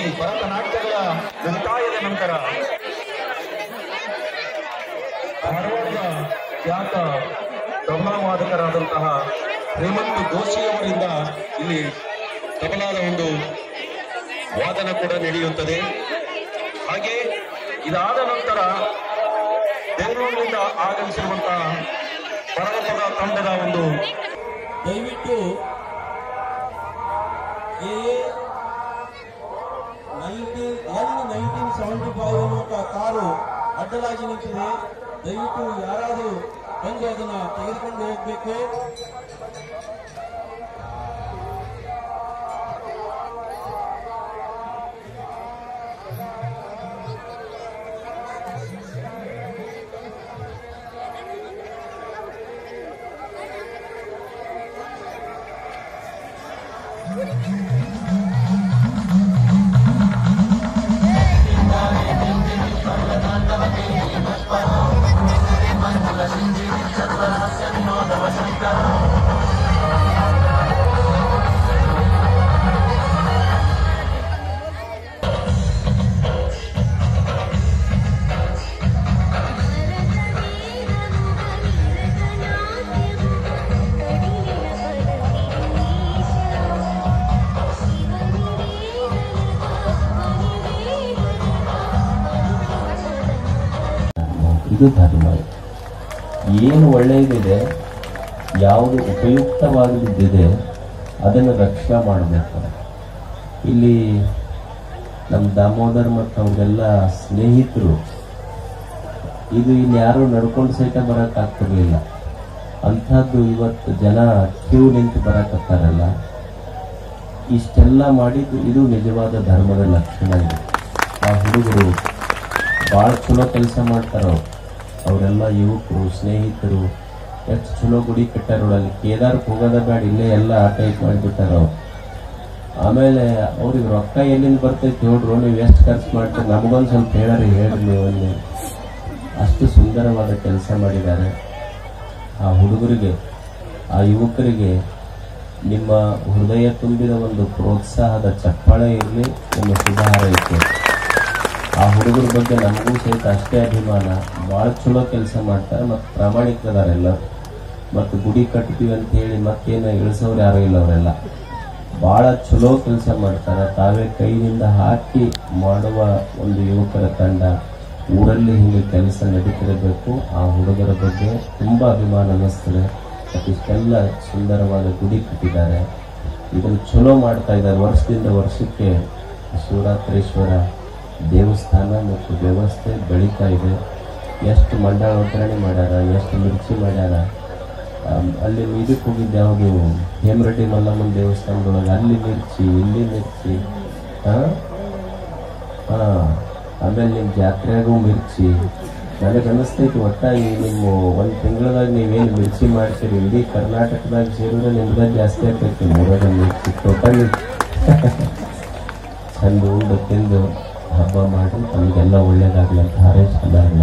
ಭರತನಾಟ್ಯಗಳ ಮುಕ್ತಾಯದ ನಂತರ ಧಾರವಾಡದ ಖ್ಯಾತ ತಬಲಾವಾದಕರಾದಂತಹ ಹೇಮಂತ್ ಗೋಶಿಯವರಿಂದ ಇಲ್ಲಿ ತಬಲಾದ ಒಂದು ವಾದನ ಕೂಡ ನಡೆಯುತ್ತದೆ. ಹಾಗೆ ಇದಾದ ನಂತರ ಬೆಂಗಳೂರಿನಿಂದ ಆಗಮಿಸಿರುವಂತಹ ಪರಮಪದ ತಂಡದ ಒಂದು ದಯವಿಟ್ಟು N1975 ಅನ್ನುವಂಥ ಕಾರು ಅಡ್ಡಲಾಗಿ ನಿಂತಿದೆ. ದಯವಿಟ್ಟು ಯಾರಾದರೂ ಬಂದು ಅದನ್ನ ತೆಗೆದುಕೊಂಡು ಹೋಗಬೇಕು. ಇದು ಧರ್ಮ. ಏನು ಒಳ್ಳೆಯದಿದೆ, ಯಾವುದು ಉಪಯುಕ್ತವಾದದ್ದಿದೆ ಅದನ್ನು ರಕ್ಷಣೆ ಮಾಡಬೇಕು. ಇಲ್ಲಿ ನಮ್ಮ ದಾಮೋದರ್ ಮತ್ತು ಅವರೆಲ್ಲ ಸ್ನೇಹಿತರು ಇದು ಇಲ್ಲಿ ಯಾರು ನಡ್ಕೊಂಡು ಸಹಿತ ಬರೋಕ್ಕಾಗ್ತಿರ್ಲಿಲ್ಲ. ಅಂಥದ್ದು ಇವತ್ತು ಜನ ಕ್ಯೂ ನಿಂತು ಬರಕತ್ತಾರಲ್ಲ, ಇಷ್ಟೆಲ್ಲ ಮಾಡಿದ್ದು ಇದು ನಿಜವಾದ ಧರ್ಮದ ಲಕ್ಷಣ. ಇದೆ ಆ ಹುಡುಗರು ಭಾಳ ಚಲೋ ಕೆಲಸ ಮಾಡ್ತಾರೋ. ಅವರೆಲ್ಲ ಯುವಕರು ಸ್ನೇಹಿತರು ಎಷ್ಟು ಚಲೋ ಗುಡಿ ಕಟ್ಟಾರೋಳಲ್ಲಿ. ಕೇದಾರಕ್ಕೆ ಹೋಗೋದ ಬೇಡ, ಇಲ್ಲೇ ಎಲ್ಲ ಟೈಪ್ ಮಾಡಿಬಿಟ್ಟಾರ. ಆಮೇಲೆ ಅವ್ರಿಗೆ ರೊಕ್ಕ ಎಲ್ಲಿಂದ ಬರ್ತೈತೆ ಹೇಳ್ರು, ನೀವು ಎಷ್ಟು ಖರ್ಚು ಮಾಡ್ತೀರಿ ನಮಗೊಂದು ಸ್ವಲ್ಪ ಹೇಳ್ರಿ ನೀವು ಅಲ್ಲಿ. ಅಷ್ಟು ಸುಂದರವಾದ ಕೆಲಸ ಮಾಡಿದ್ದಾರೆ. ಆ ಹುಡುಗರಿಗೆ ಆ ಯುವಕರಿಗೆ ನಿಮ್ಮ ಹೃದಯ ತುಂಬಿದ ಒಂದು ಪ್ರೋತ್ಸಾಹದ ಚಪ್ಪಾಳೆ ಇರಲಿ, ನಿಮ್ಮ ಸುಧಾರ ಇತ್ತು. ಆ ಹುಡುಗರ ಬಗ್ಗೆ ನಮಗೂ ಸಹಿತ ಅಷ್ಟೇ ಅಭಿಮಾನ. ಭಾಳ ಚಲೋ ಕೆಲಸ ಮಾಡ್ತಾರೆ ಮತ್ತು ಪ್ರಾಮಾಣಿಕರದಾರೆಲ್ಲ. ಮತ್ತು ಗುಡಿ ಕಟ್ತೀವಿ ಅಂತ ಹೇಳಿ ಮತ್ತೇನು ಇಳಿಸೋರು ಯಾರೂ ಇಲ್ಲ. ಅವರೆಲ್ಲ ಭಾಳ ಚಲೋ ಕೆಲಸ ಮಾಡ್ತಾರೆ. ತಾವೇ ಕೈಯಿಂದ ಹಾಕಿ ಮಾಡುವ ಒಂದು ಯುವಕರ ತಂಡ ಊರಲ್ಲಿ ಹಿಂಗೆ ಕೆಲಸ ನಡೀತಿರಬೇಕು. ಆ ಹುಡುಗರ ಬಗ್ಗೆ ತುಂಬ ಅಭಿಮಾನ ಅನ್ನಿಸ್ತದೆ. ಮತ್ತು ಇಷ್ಟೆಲ್ಲ ಸುಂದರವಾದ ಗುಡಿ ಕಟ್ಟಿದ್ದಾರೆ. ಇದನ್ನು ಚಲೋ ಮಾಡ್ತಾ ಇದ್ದಾರೆ. ವರ್ಷದಿಂದ ವರ್ಷಕ್ಕೆ ಶಿವರಾತ್ರೀಶ್ವರ ದೇವಸ್ಥಾನ ಮತ್ತು ವ್ಯವಸ್ಥೆ ಬೆಳೀತಾ ಇದೆ. ಎಷ್ಟು ಮಂಡಳ ಒಗ್ಗರಣೆ ಮಾಡ್ಯಾರ, ಎಷ್ಟು ಮಿರ್ಚಿ ಮಾಡ್ಯಾರ. ಅಲ್ಲಿ ಇದಕ್ಕೆ ಹೋಗಿದ್ದೆ ಯಾವಾಗ ನೀವು ಹೇಮರೆಡ್ಡಿ ಮಲ್ಲಮ್ಮನ ದೇವಸ್ಥಾನದೊಳಗೆ, ಅಲ್ಲಿ ಮಿರ್ಚಿ ಇಲ್ಲಿ ಮಿರ್ಚಿ. ಆಮೇಲೆ ನಿಮ್ಮ ಜಾತ್ರೆಗೂ ಮಿರ್ಚಿ. ನನಗೆ ಅನ್ನಿಸ್ತೈತಿ ಒಟ್ಟಾಗಿ ನಿಮ್ಮ ಒಂದು ತಿಂಗಳದಾಗ ನೀವೇನು ಮಿರ್ಚಿ ಮಾಡ್ತೀರಿ ಇಡೀ ಕರ್ನಾಟಕದಾಗ ಸೇರಿದ್ರೆ ನಿಮ್ಗೆ ಜಾಸ್ತಿ ಆಗ್ತೈತಿ. ಮೂರದ ಮಿರ್ಚಿ ಟೋಟಲಿ ಚಂದ ಉಂಡು ತಿಂದು ಹಬ್ಬ ಮಾಡಿ ತಮಗೆಲ್ಲ ಒಳ್ಳೇದಾಗಲಿ ಅಂತ ಹಾರೈಸ್ತಾರೆ.